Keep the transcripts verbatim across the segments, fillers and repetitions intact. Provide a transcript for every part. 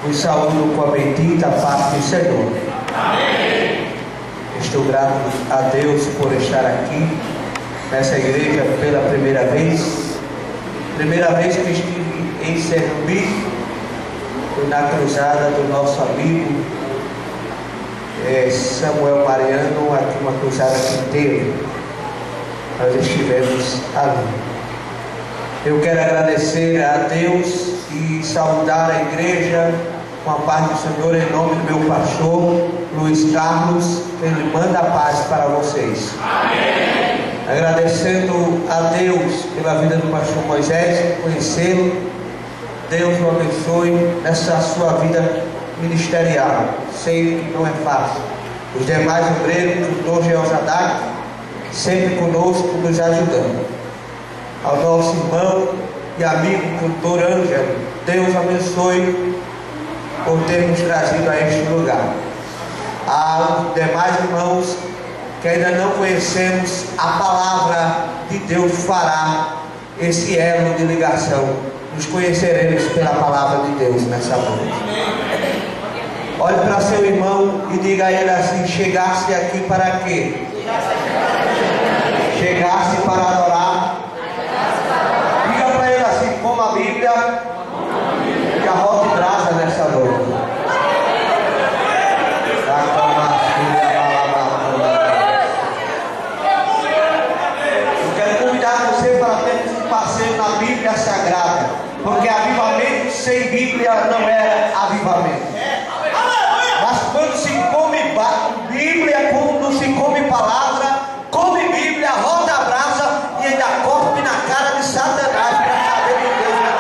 Os saúdo com a bendita paz do Senhor. Amém. Estou grato a Deus por estar aqui nessa igreja pela primeira vez. Primeira vez que estive em Sergipe foi na cruzada do nosso amigo é, Samuel Mariano, aqui uma cruzada que teve. Nós estivemos ali. Eu quero agradecer a Deus e saudar a igreja com a paz do Senhor em nome do meu pastor Luiz Carlos. Ele manda a paz para vocês. Amém. Agradecendo a Deus pela vida do pastor Moisés, conhecê-lo. Deus o abençoe nessa sua vida ministerial. Sei que não é fácil. Os demais obreiros, o doutor Geosadak, sempre conosco, nos ajudando. Ao nosso irmão e amigo doutor Ângelo, Deus abençoe por termos trazido a este lugar. Aos demais irmãos que ainda não conhecemos, a palavra de Deus fará esse elo de ligação. Nos conheceremos pela palavra de Deus nessa noite. Olhe para seu irmão e diga a ele assim: chegasse aqui para quê? Chegasse para adorar. Diga para ele assim, como a Bíblia, que a roda de brasa nessa noite. Eu quero convidar você para termos um passeio na Bíblia Sagrada, porque avivamento sem Bíblia não é avivamento. Mas quando se come Bíblia, quando se come palavra, come Bíblia, roda a brasa e ainda corre na cara de Satanás para saber de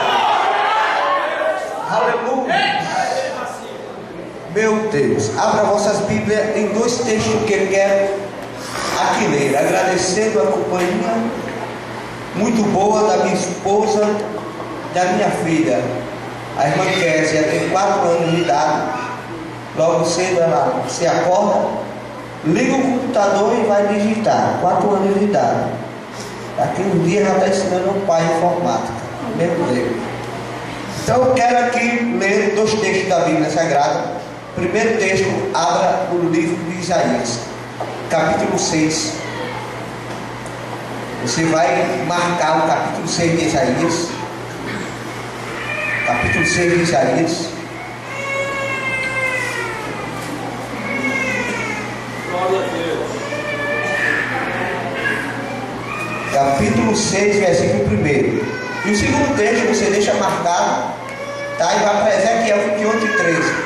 Deus. Aleluia. Meu Deus, abra vossas Bíblias em dois textos que eu quero aqui ler, agradecendo a companhia muito boa da minha esposa, da minha filha, a irmã Késia, tem quatro anos de idade. Logo cedo ela se acorda, liga o computador e vai digitar. Quatro anos de idade. Daqui um dia já está ensinando o pai informática. Meu Deus. Então eu quero aqui ler dois textos da Bíblia Sagrada. Primeiro texto, abra o livro de Isaías, capítulo seis. Você vai marcar o capítulo seis de Isaías. Capítulo seis de Isaías. Capítulo seis, versículo primeiro. E o segundo texto você deixa marcado, tá? E vai para Ezequiel vinte e oito e treze.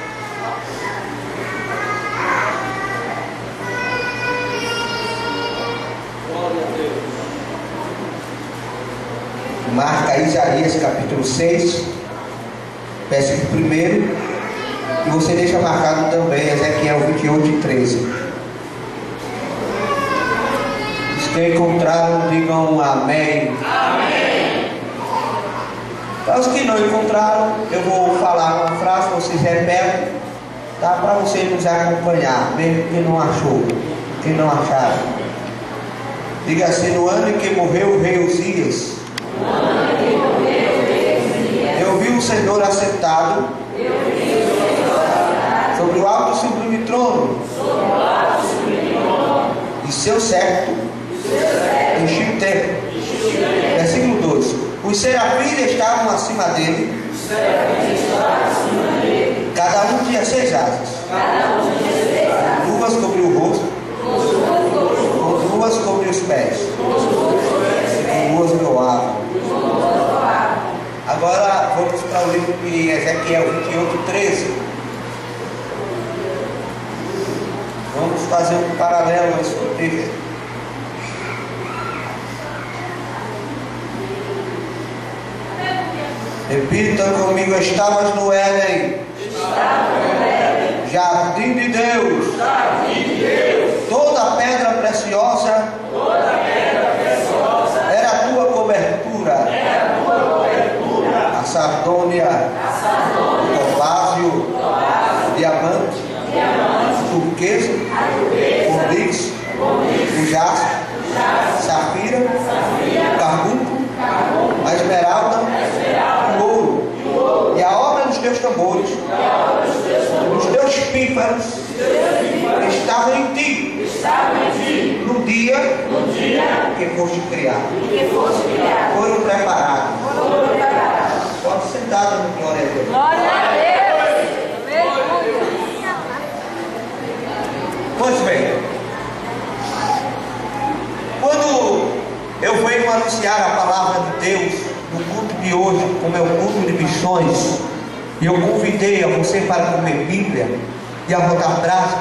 Marca Isaías capítulo seis, versículo primeiro. E você deixa marcado também Ezequiel vinte e oito e treze. Que encontraram, digam amém. Amém. Para os que não encontraram, eu vou falar uma frase, vocês repetem, tá? Para você nos acompanhar, mesmo que não achou, que não acharam. Diga assim: no ano em que morreu o rei Uzias, eu vi o Senhor assentado sobre o alto e sublime trono, e seu séquito enchia o templo. Versículo dois. Os serafins estavam acima dele, cada um tinha seis asas, duas cobriu o rosto, com duas cobriu os pés, com duas voavam. Agora vamos para o livro de Ezequiel vinte e oito, treze. Vamos fazer um paralelo a esse texto. Repita comigo: estavas no Éden, jardim de Deus, toda pedra preciosa era a tua cobertura, a sardônia, o topázio, o diamante, o turquesa, o onyx, o jaspe, safira, o carbunco, a esmeralda, o ouro. E a obra dos teus tambores, os teus pífaros estavam em ti, no dia que foste criado, foram preparados. Pode sentar no glória a Deus. Glória a Deus. Pois bem, quando eu venho anunciar a palavra de Deus no culto de hoje, como é o culto de missões, e eu convidei a você para comer Bíblia e a rodar braço,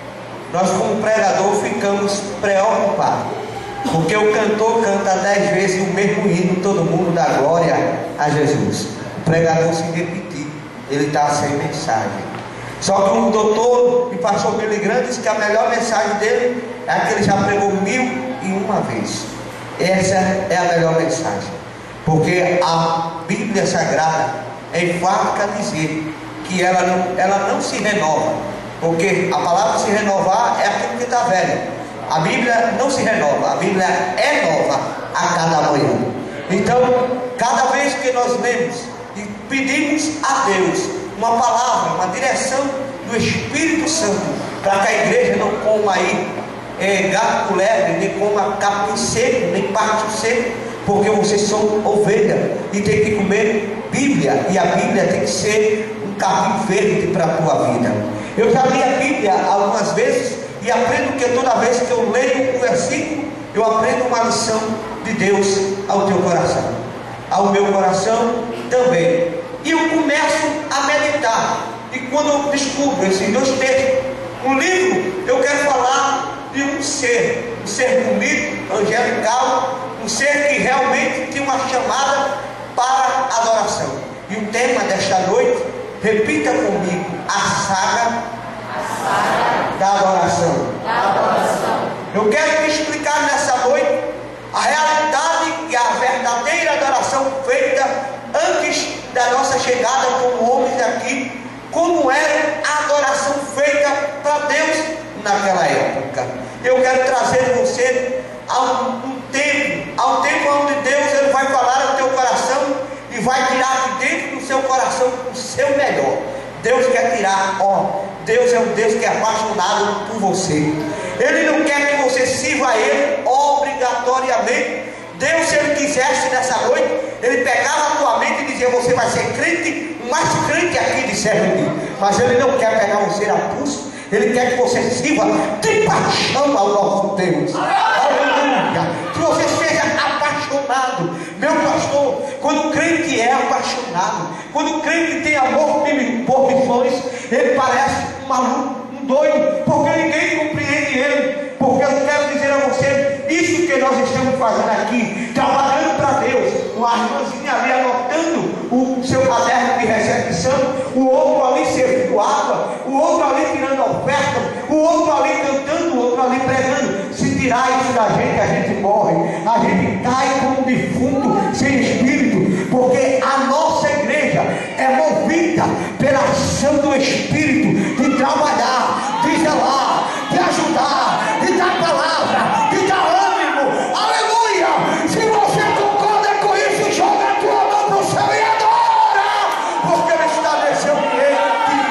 nós como pregador ficamos preocupados, porque o cantor canta dez vezes o mesmo hino, todo mundo dá glória a Jesus. O pregador se repetir, ele está sem mensagem. Só que o doutor e pastor Billy Graham disse que a melhor mensagem dele é a que ele já pregou mil e uma vez. Essa é a melhor mensagem, porque a Bíblia Sagrada enfática a dizer que ela não, ela não se renova, porque a palavra se renovar é aquilo que está velho. A Bíblia não se renova, a Bíblia é nova a cada manhã. Então, cada vez que nós lemos e pedimos a Deus uma palavra, uma direção do Espírito Santo, para que a igreja não coma aí é, gato lebre, nem coma capim seco, nem pasto seco, porque vocês são ovelha e tem que comer Bíblia, e a Bíblia tem que ser um capim verde para a tua vida. Eu já li a Bíblia algumas vezes e aprendo que toda vez que eu leio um versículo, eu aprendo uma lição de Deus ao teu coração, ao meu coração também. E eu começo a meditar, e quando eu descubro esses dois textos, um livro, eu quero falar de um ser, um ser bonito, angelical, um ser que realmente tem uma chamada para adoração. E o tema desta noite, repita comigo, a saga, a saga da, adoração. da adoração. Eu quero te explicar nessa noite a realidade e a verdadeira adoração feita antes da nossa chegada como homens aqui, como era a adoração feita para Deus naquela época. Eu quero trazer você a um, um tempo, ao tempo onde Deus ele vai falar ao teu coração e vai tirar de dentro do seu coração o seu melhor. Deus quer tirar, ó, Deus é um Deus que é apaixonado por você. Ele não quer que você sirva a Ele obrigatoriamente. Deus, se Ele quisesse nessa noite, Ele pegava a tua mente e dizia: você vai ser crente, o mais crente aqui de serve. Mas Ele não quer pegar você a pulso. Ele quer que você sirva de paixão ao nosso Deus. Aleluia! Que você seja apaixonado. Meu pastor, quando o crente é apaixonado, quando o crente tem amor por missões, ele parece um maluco, um doido, porque ninguém compreende ele. Porque eu quero dizer a você, isso que nós estamos fazendo aqui, trabalhando para Deus, uma irmãzinha ali anotando o seu caderno de recepção, o outro ali servindo água, o outro ali tirando oferta, o outro ali cantando, o outro ali pregando. Se tirar isso da gente, a gente morre, a gente cai como defunto, sem espírito, porque a nossa igreja é movida pela ação do Espírito, de trabalhar, de zelar, de ajudar, de dar palavra, de dar ânimo. Aleluia! Se você concorda com isso, joga a tua mão para o céu e adora, porque Ele estabeleceu que Ele.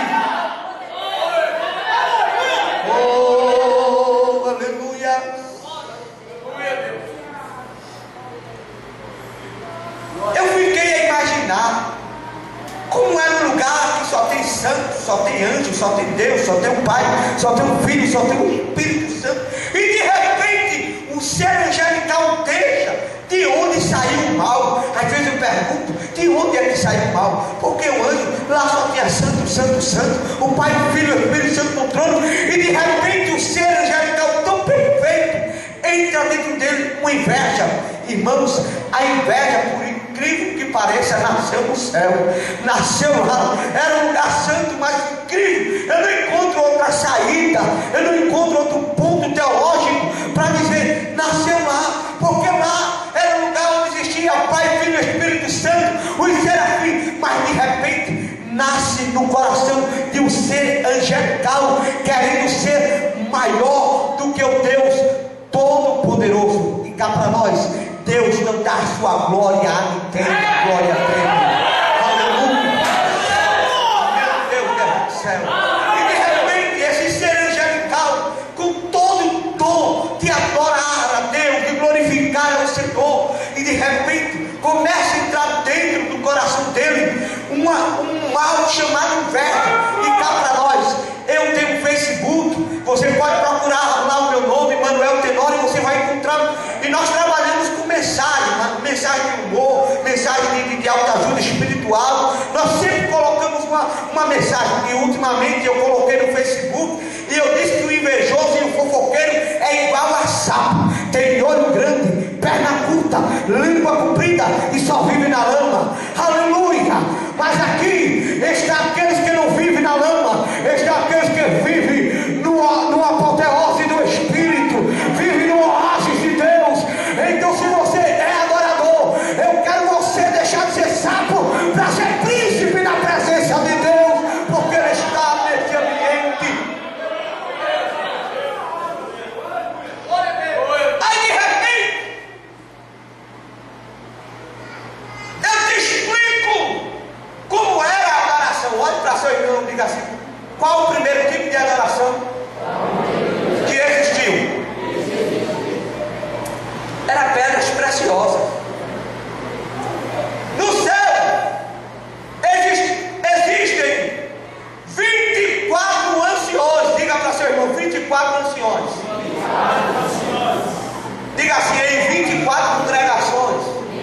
Oh, aleluia! Eu fiquei a imaginar como era um lugar que só tem santo, só tem anjo, só tem Deus, só tem um Pai, só tem um Filho, só tem um Espírito Santo. E de repente o ser angelical deixa. De onde saiu o mal? Às vezes eu pergunto, de onde é que saiu o mal? Porque o anjo lá só tinha santo, santo, santo, o Pai, o Filho e o Espírito Santo no trono. E de repente o ser angelical tão perfeito entra dentro dele uma inveja. Irmãos, a inveja, por incrível que pareça, nasceu no céu, nasceu lá, era um lugar santo, mas incrível. Eu não encontro outra saída, eu não encontro outro ponto teológico para dizer, nasceu lá, porque lá era um lugar onde existia Pai, Filho e Espírito Santo, os serafins, mas de repente nasce no coração de um ser angelical, querendo ser maior do que o Deus Todo-Poderoso. E cá para nós, Deus não dá a sua glória a ninguém, glória a Deus. Aleluia. uma, um mal chamado inveja. E cá para nós, eu tenho um Facebook, você pode procurar lá o meu nome, Manuel Tenório, você vai encontrar. E nós trabalhamos com mensagem, mensagem de humor, mensagem de, de autoajuda espiritual. Nós sempre colocamos uma, uma mensagem. E ultimamente eu coloquei no Facebook e eu disse que o invejoso e o fofoqueiro é igual a sapo. Tem olho grande, perna curta, língua comprida e só vive na lama. Aleluia! Mas aqui está aqueles que não vivem na lama, está aqueles que vivem no, no apoteose do Espírito, vivem no oásis de Deus. Então, se você é adorador, eu quero você deixar de ser sapo para ser príncipe na presença de Deus, porque Ele está nesse ambiente. Aí de repente, eu te explico como era a adoração. Olhe para seu irmão e diga assim: qual o primeiro tipo de adoração que existiu? Era pedras preciosas. No céu existe, existem vinte e quatro anciões. Diga para seu irmão: vinte e quatro anciões. Diga assim: em vinte e quatro congregações.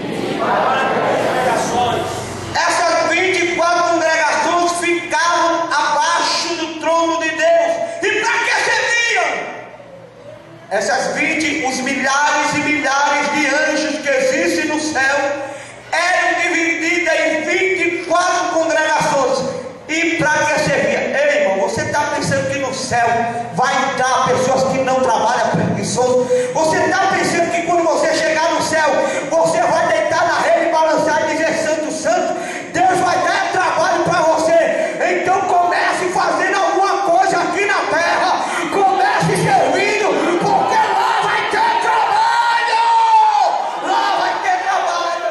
Essas vinte e quatro congregações ficavam abaixo do trono de Deus. E para que serviam? Essas vinte, os milhares e milhares de anjos que existem no céu, eram divididas em vinte e quatro congregações. E para que servia? Ei, irmão, você está pensando que no céu vai entrar pessoas que não trabalham preguiçosos? Você está pensando que quando você chegar no céu, você vai deitar na rede, balançar e dizer santo, santo? Deus vai dar trabalho para você. Então comece fazendo alguma coisa aqui na terra. Comece servindo, porque lá vai ter trabalho. Lá vai ter trabalho.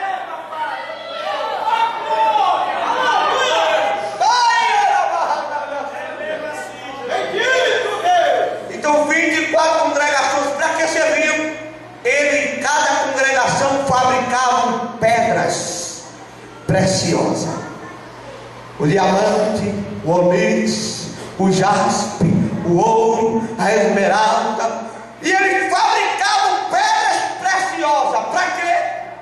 Então vinte e quatro congregações, para que serviam? Ele, em cada congregação, fabricavam pedras preciosas: o diamante, o ônix, o jaspe, o ouro, a esmeralda. E eles fabricavam pedras preciosas. Para quê?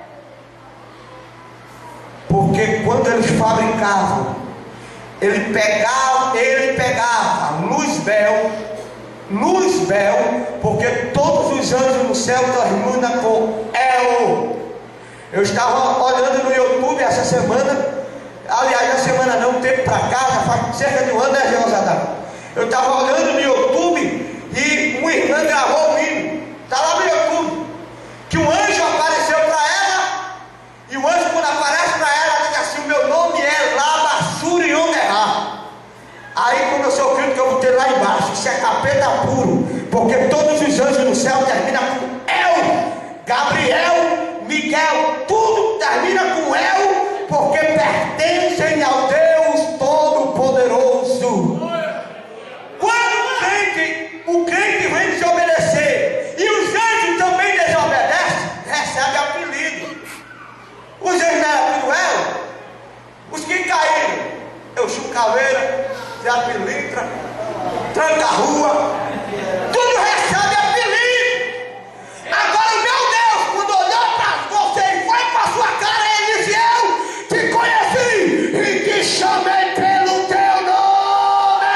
Porque quando eles fabricavam, ele pegava, ele pegava luz-bel, luz-bel, porque todos os anjos no céu terminam com El. Eu estava olhando no YouTube essa semana, aliás, na semana não, um tempo para cá, já faz cerca de um ano, né, Jeosadá? Eu estava olhando no YouTube e uma irmã gravou um hino, está lá no YouTube, que um anjo apareceu para ela, e o anjo, quando aparece para ela, diz assim: o meu nome é Labassuri Onerá. Aí começou o grito que eu botei lá embaixo: isso é capeta puro, porque todos os anjos no céu terminam com El, Gabriel, Miguel, tudo termina com El, porque pertencem ao Deus Todo-Poderoso. Quando o crente, o crente vem desobedecer e os anjos também desobedecem, recebe apelido. Os anjos não eram tudo El? Os que caíram, eu chupo caveira, Zé Pilintra, tranca a rua, tudo recebe apelido. Agora, meu Deus, quando olhou para você e foi para sua cara, ele disse: eu te conheci e te chamei pelo teu nome.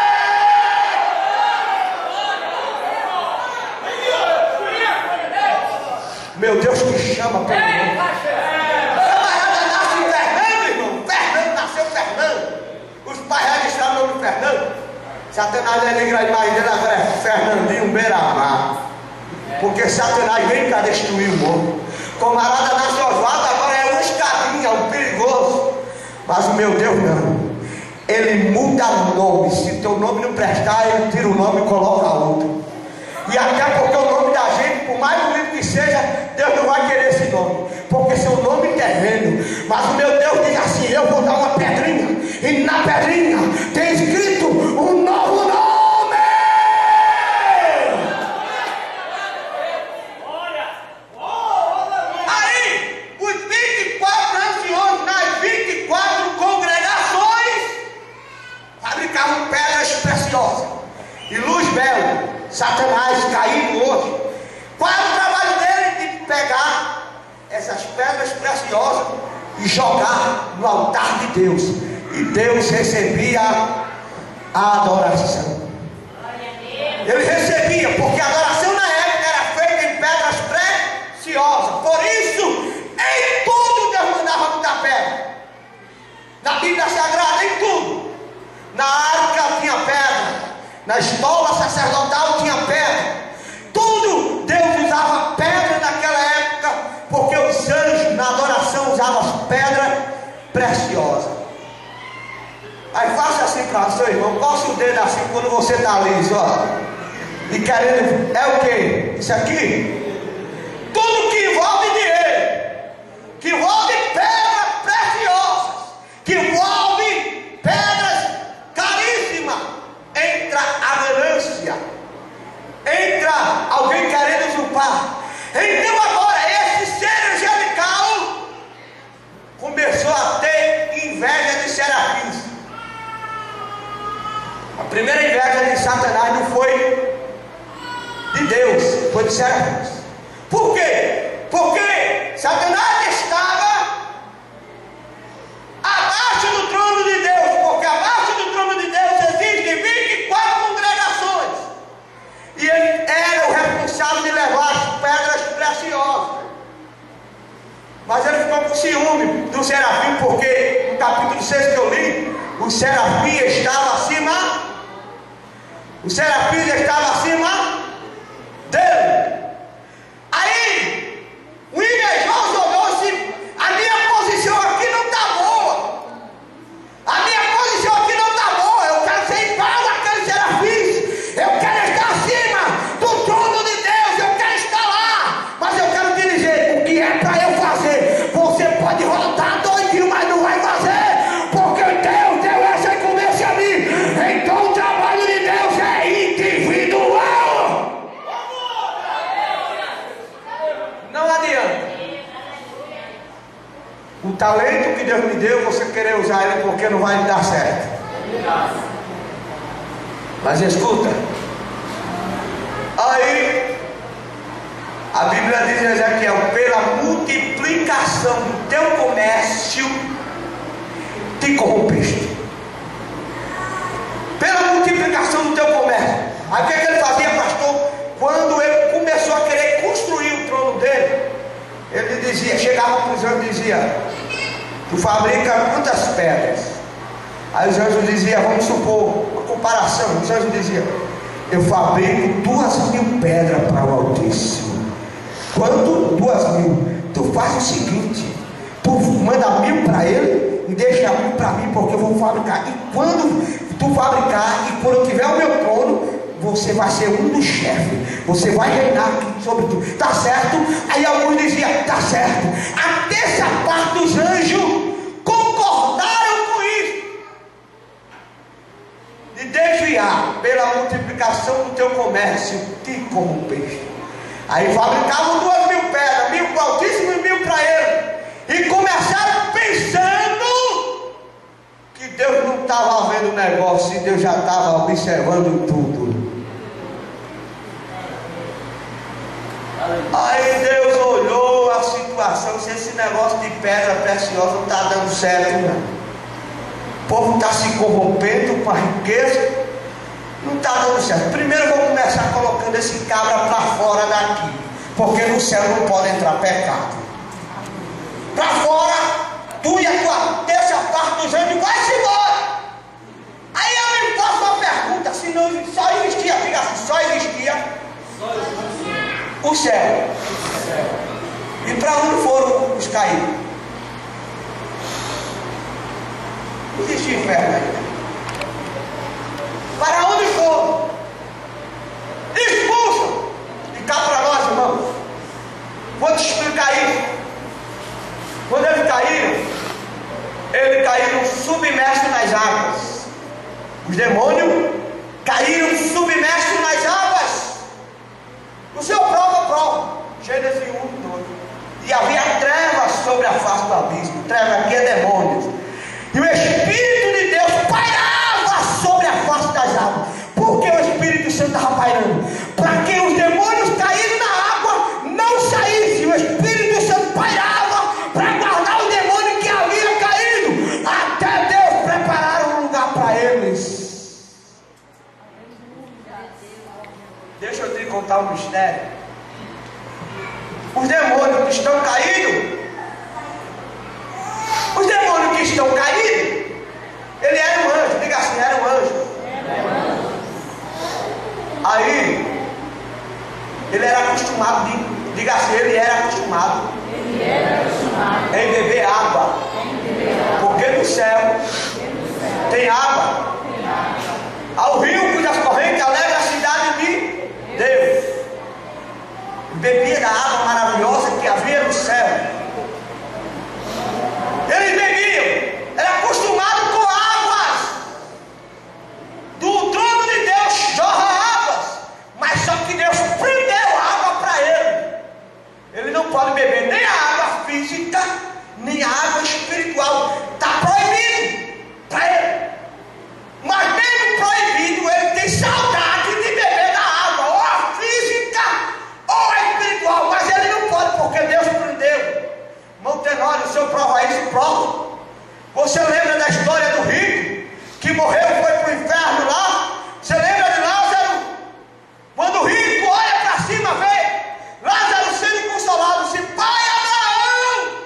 Meu Deus te chama pelo nome. Camarada nasce em Fernando, irmão. Fernando nasceu Fernando. Os pais registraram o nome de Fernando. Satanás é negra demais dele, agora é Fernandinho Beira-Mar. Porque Satanás vem para destruir o mundo. Camarada nasce Oswaldo, agora é um escadinha, um perigoso. Mas o meu Deus não. Ele muda o nome. Se teu nome não prestar, ele tira o nome e coloca outro. E até porque o nome da gente, por mais bonito que seja, Deus não vai querer esse nome, porque seu nome é terreno. Mas o meu Deus diz assim: eu vou dar uma pedrinha, e na pedrinha tem escrito um novo nome. Aí os vinte e quatro anciões nas vinte e quatro congregações Satanás caído hoje. Qual é o trabalho dele? De pegar essas pedras preciosas e jogar no altar de Deus. E Deus recebia a adoração. Ele recebia, porque a adoração na época era feita em pedras preciosas. Por isso, em tudo Deus mandava muita pedra. Na Bíblia Sagrada, em tudo. Na arca tinha pedra. Na estola sacerdotal tinha pedra. Tudo Deus usava pedra naquela época, porque os anjos na adoração usavam pedras preciosas. Aí faça assim para o seu irmão, coça o dedo assim quando você está liso, ó. E querendo, é o que? Isso aqui? Tudo que envolve dinheiro, que envolve pedras preciosas, que envolve pedras caríssimas, entra a ganância, entra alguém querendo usurpar. Então agora esse ser angelical começou a ter inveja de serafins. A primeira inveja de Satanás não foi de Deus, foi de serafins. Por quê? Porque Satanás estava abaixo do trono de Deus, porque abaixo do trono de Deus existem vinte e quatro congregações, e ele era o responsável de levar as pedras preciosas. Mas ele ficou com ciúme do serafim, porque no capítulo seis que eu li, o serafim estava acima, o serafim estava acima dele. Aí o invejoso olhou assim: a minha posição aqui não está boa, a minha posição aqui não está boa, eu quero ser igual àqueles serafins, eu quero estar acima do trono de Deus, eu quero estar lá. Mas eu quero te dizer, o que é para eu fazer, você pode voltar doidinho, mas não vai fazer, porque Deus deu essa incumbência a mim. Então o trabalho de Deus é individual. Não adianta. O talento que Deus me deu, você querer usar ele porque não vai dar certo. Mas escuta, aí a Bíblia diz em Ezequiel: pela multiplicação do teu comércio te corrompeste. Pela multiplicação do teu comércio. Aí o que, é que ele fazia, pastor? Quando ele começou a querer construir o trono dele, ele dizia, chegava para os anjos e dizia: tu fabrica quantas pedras? Aí os anjos diziam, vamos supor, uma comparação, os anjos diziam: eu fabrico duas mil pedras para o Altíssimo. Quanto? Duas mil. Tu faz o seguinte, tu manda mil para ele e deixa mil para mim, porque eu vou fabricar. E quando tu fabricar, e quando eu tiver o meu trono, você vai ser um dos chefes, você vai reinar aqui sobre tudo, tá certo? Aí alguns diziam, tá certo. A terça parte dos anjos concordaram com isso, de desviar pela multiplicação do teu comércio, te corrompeste. Aí fabricavam duas mil pedras, mil para o Altíssimo e mil para ele, e começaram pensando que Deus não estava vendo o negócio, e Deus já estava observando tudo. Aí Deus olhou a situação, se esse negócio de pedra preciosa não está dando certo, não. O povo está se corrompendo com a riqueza, não está dando certo. Primeiro eu vou começar colocando esse cabra para fora daqui, porque no céu não pode entrar pecado. Para fora, tu e a tua terça parte dos anjos, vai-se embora. Aí eu me faço uma pergunta, se não só existia, fica assim, só existia o céu. E para onde foram os caídos? Não existe inferno ainda. Para onde foram? Expulsam. E cá para nós, irmãos, vou te explicar isso. Quando eles caíram, eles caíram submersos nas águas. Os demônios caíram submersos nas águas. No seu próprio prova, Gênesis um, dois. E havia trevas sobre a face do abismo. Trevas aqui é demônios. E o Espírito de Deus pairava sobre a face das águas. Por que o Espírito Santo estava pairando? eles. Deixa eu te contar um mistério. Os demônios que estão caídos, os demônios que estão caídos, ele era um anjo, diga assim, era um anjo. Aí, ele era acostumado, de, diga assim, ele era acostumado, Ele era acostumado em beber água, em beber água, porque no céu porque no céu tem água. tem água. Ao rio cujas correntes alegra a cidade de Deus. Bebia da água maravilhosa que havia no céu. Eles bebiam, era acostumado com águas. Do trono de Deus jorra águas, mas só que Deus prendeu a água para ele. Ele não pode beber nem a água física, nem a água espiritual. Está proibido para ele. Mas mesmo proibido, ele tem saudade de beber da água, ou a física, ou a espiritual. Mas ele não pode, porque Deus prendeu. Irmão Tenório, se eu provar isso, prova. Você lembra da história do rico, que morreu e foi para o inferno lá? Você lembra de Lázaro? Quando o rico olha para cima, vê Lázaro sendo consolado, disse: Pai Abraão,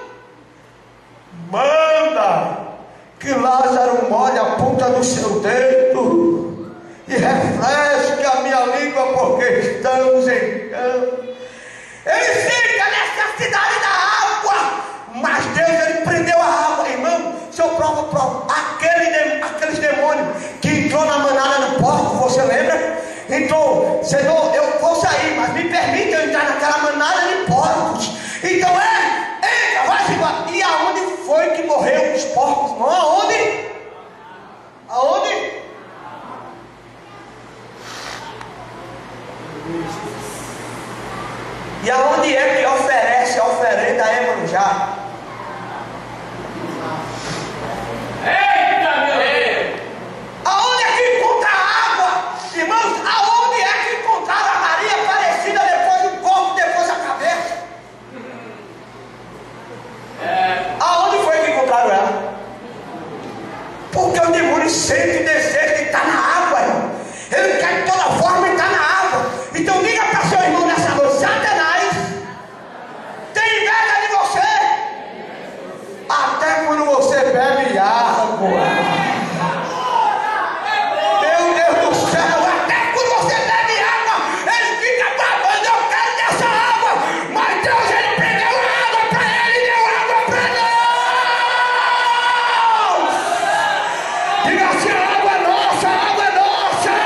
manda que Lázaro molhe a ponta do seu dedo e refresque a minha língua, porque estamos em campo. Ele sente a necessidade da água, mas Deus, ele prendeu a água. Irmão, se eu provo, provo. Aquele, aqueles demônios que entrou na manada do porco, você lembra? Entrou, Senhor, eu vou sair, mas me permita eu entrar naquela manada de porcos. Então é, entra, vai embora. E aonde foi que morreu os porcos, irmão? Aonde? Aonde? E aonde é que oferece a oferenda a Iemanjá? Eita, meu Deus! Aonde é que encontra água? Irmãos, aonde é que encontraram a Maria Aparecida depois do corpo, depois da cabeça? É. Aonde foi que encontraram ela? Porque o demônio sente o desejo de estar na água, irmão. Ele quer de toda forma estar na água. Então diga para seu irmão nessa noite: Satanás tem inveja de você. Até quando você bebe água. Meu Deus do céu, até quando você bebe água, ele fica babando: eu quero dessa água. Mas Deus, ele prendeu a água para ele e deu água para nós. Diga assim: a água é nossa, a água é nossa.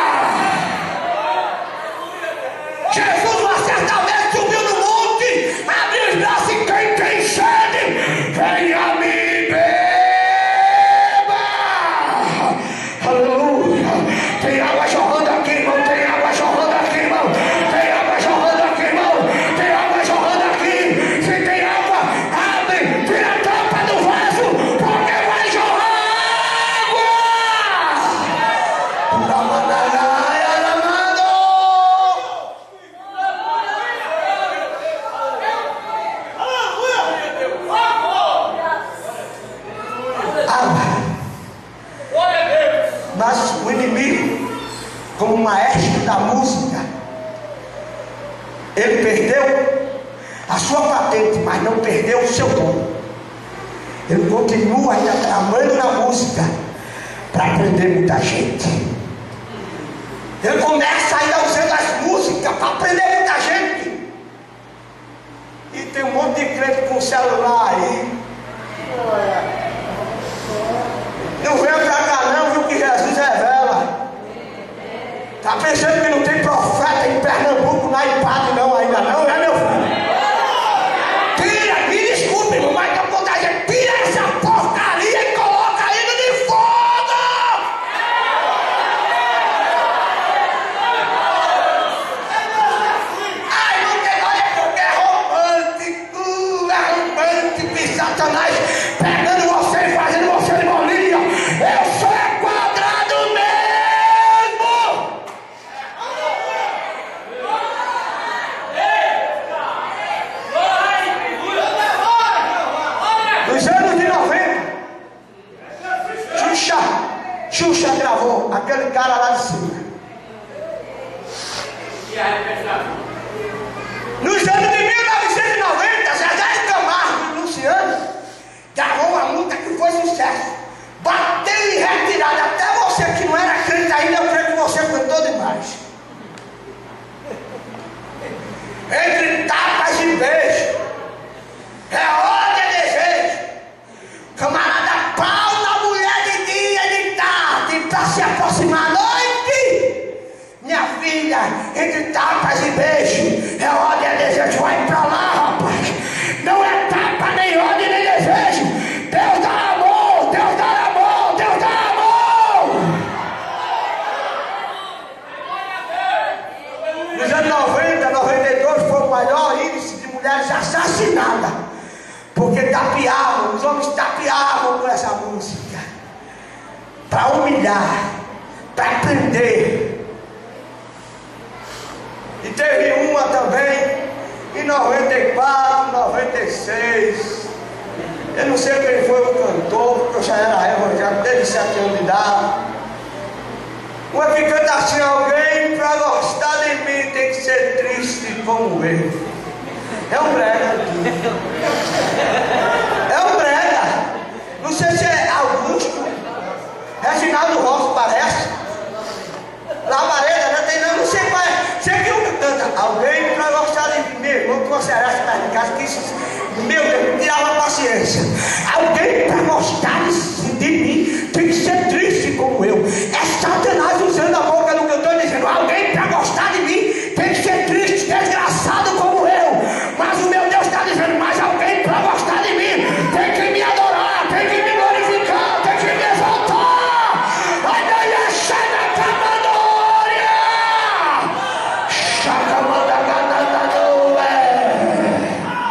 Jesus, uma certa vez, subiu no monte, abriu os braços e quem tem sede, venha a mim e beba. Aleluia. Tem água jorrando aqui, irmão. Tem água jorrando aqui, irmão. Tem água jorrando aqui, irmão. Tem água jorrando aqui. Se tem água, abre, tira a tampa do vaso, porque vai jorrar água. Ramanagaia, Ramado. Água. Glória a Deus! Mas o inimigo, como maestro da música, ele perdeu a sua patente, mas não perdeu o seu dom. Ele continua ainda tramando na música para prender muita gente. Ele começa ainda usando as músicas para prender muita gente. E tem um monte de crente com celular aí. Não venha pra cá não, viu, que Jesus revela. Tá pensando que não tem profeta em Pernambuco, na Ipade não, ainda não, né, meu filho? Tira, me desculpe, irmão, mas tá com a gente. Tira essa porcaria e coloca ainda de fogo! Ai, não tem, olha porque é romântico, é romântico e Satanás pegando você e fazendo você de bolinha. Eu sou é quadrado mesmo! Nos anos de noventa, Xuxa, Xuxa gravou aquele cara lá de cima. Nos anos de mil novecentos e noventa, Zezé de Camargo e Luciano gravou uma música que foi sucesso. Bateu em retirada. Até você que não era crente ainda, eu creio que você cantou demais. Entre tapas e beijos, é hora de desejo. Camarada, pau na mulher de dia e de tarde, pra se aproximar à noite. Minha filha, entre tapas e beijos, é hora de desejo. Vai pra lá, rapaz. Não é tapa, nem ordem, nem desejo. Deus dá amor, Deus dá amor, Deus dá amor. Nos anos noventa, noventa e dois foi o maior índice de mulheres assassinadas, porque tapeavam, os homens tapeavam com essa música para humilhar, para prender. E teve uma também em noventa e quatro, noventa e seis. Eu não sei quem foi o cantor, porque eu já era evangélico desde sete anos de idade. Uma que canta assim: alguém para gostar de mim tem que ser triste como eu. É um brega. É um brega. Não sei se é Augusto, Reginaldo Rossi parece. Lavareda, né? Tem não, não sei qual é. Sei que um canta: alguém para gostar de mim. Meu irmão, que você era de casa, que isso, meu Deus, me tirava a paciência. Alguém para gostar de, de mim tem que ser triste como eu. É Satanás usando a boca do cantor dizendo: alguém para gostar de mim tem que ser triste, desgraçado como eu. Mas o meu Deus está dizendo: mas alguém para gostar de mim tem que me adorar, tem que me glorificar, tem que me exaltar. Ai, daí é chega camadória, chaga manda ganador, é.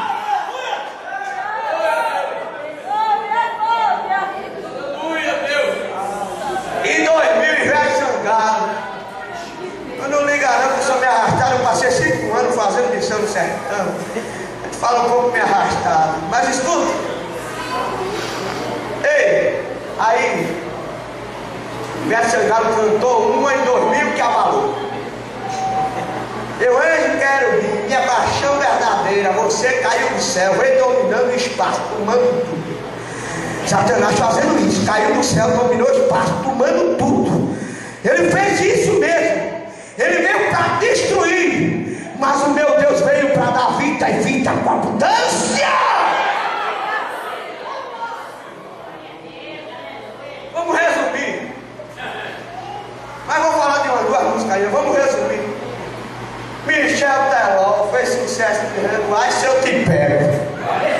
Em dois mil, Ivete Sangalo, eu não liga não, que só me arrastaram. Eu passei cinco anos fazendo missão no sertão. A gente fala um pouco me arrastado, mas escuta. Ei, aí Ivete Sangalo cantou uma em dois mil que abalou. Eu anjo quero vir, minha paixão verdadeira, você caiu do céu, vem dominando o espaço, tomando tudo. Satanás fazendo isso, caiu do céu, dominou o espaço, tomando tudo. Ele fez isso mesmo. Ele veio para destruir, mas o meu Deus veio para dar vida e vida com abundância. Vamos resumir. Mas vamos falar de umas duas músicas aí, vamos resumir. Michel Teló fez sucesso dizendo: ai, se eu te pego.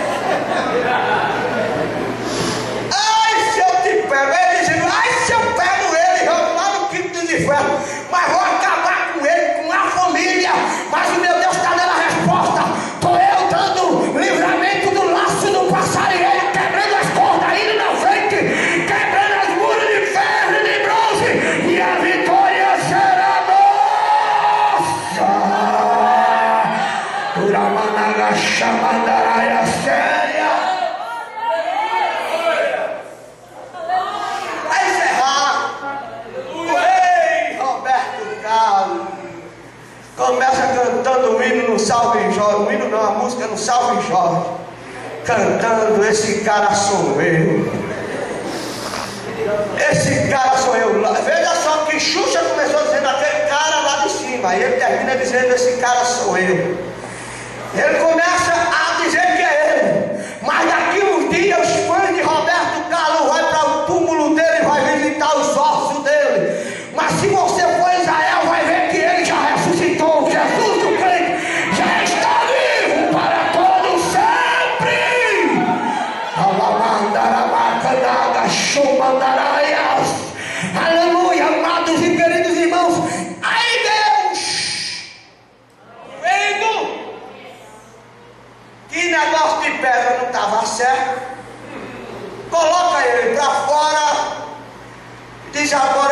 Ai, se eu te pego. Ele dizendo: ai, se eu pego ele, jogo lá no quinto dos infernos, mas vou acabar com ele, com a família. Mas o meu Deus está dando a resposta. Estou eu dando livramento do laço do passarinheiro, quebrando as cordas, indo na frente, quebrando as muros de ferro e de bronze, e a vitória será nossa. Uramanaga Chamandaraya séria. Vai encerrar. O rei Roberto Carlos começa cantando o hino no Salve Jorge. O hino não, a música no Salve Jorge. Cantando: esse cara sou eu. Esse cara sou eu. Veja só que Xuxa começou dizendo aquele cara lá de cima. E ele termina dizendo: esse cara sou eu. Ele começa a dizer que é ele. Mas daqui uns dias os fãs de Roberto Carlos vão para o túmulo dele e vai visitar os ossos dele. Mas se você for a Israel, vai ver que ele já ressuscitou. Jesus, o crente, já está vivo para todo sempre. Aleluia, amados e queridos irmãos. Ai, Deus, vendo que negócio de pedra não estava certo, coloca ele para fora. Diz: agora